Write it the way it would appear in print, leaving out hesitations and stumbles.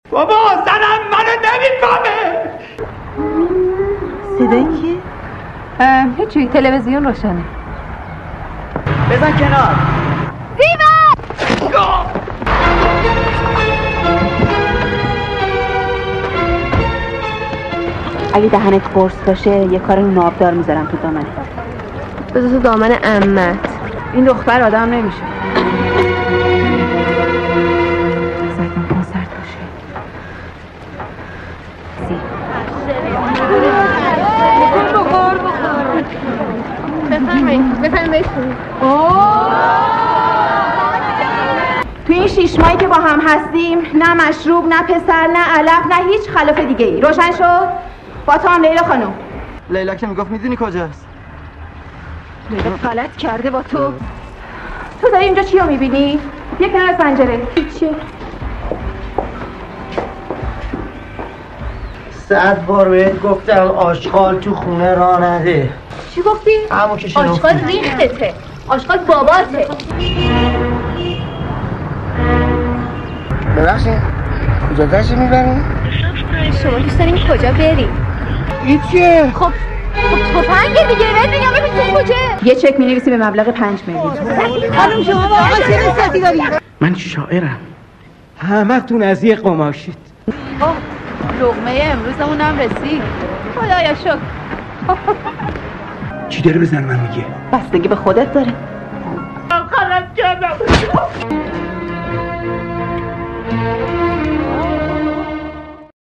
بابا زنم منو نمیفهمه. صدای کیه؟ هیچی، تلویزیون روشنه. بزن کنار. زیبا! اگه دهنت قرص باشه یه کار نابدار میذارم تو دامنت. بذار تو دامن عمت. این دختر آدم نمیشه. سرکن کنسرت باشه. بفرمایید. تو این 6 ماهی که با هم هستیم نه مشروب نه پسر نه علف نه هیچ خلاف دیگه ای. روشن شد؟ با تو هم لیلا خانم. لیلا که میگفت میدونی کجاست؟ لیلا غلط کرده با تو. تو داری اینجا چی رو میبینی؟ یه کنار از پنجره. چیه؟ 100 بار بهت گفتم آشغال تو خونه راه نده. چی گفتی؟ همون که شنفتی. آشغال ریختته. آشغال باباته. ببخشید کجا داشتی میبریم؟ شما دوست دارین کجا بریم؟ این چیه؟ خب تفنگه دیگه. ببین یا ببین تو کجا؟ یه چک می‌نویسی به مبلغ 5 میلیون. خانم شما واقعا چه حسابی داری؟ من شاعرم. همتون از یه قماشید. لقمه امروزمونم رسید. خدایا شکر. چی داره بزن من میگه؟ بستگی به خودت داره. غلط کردم.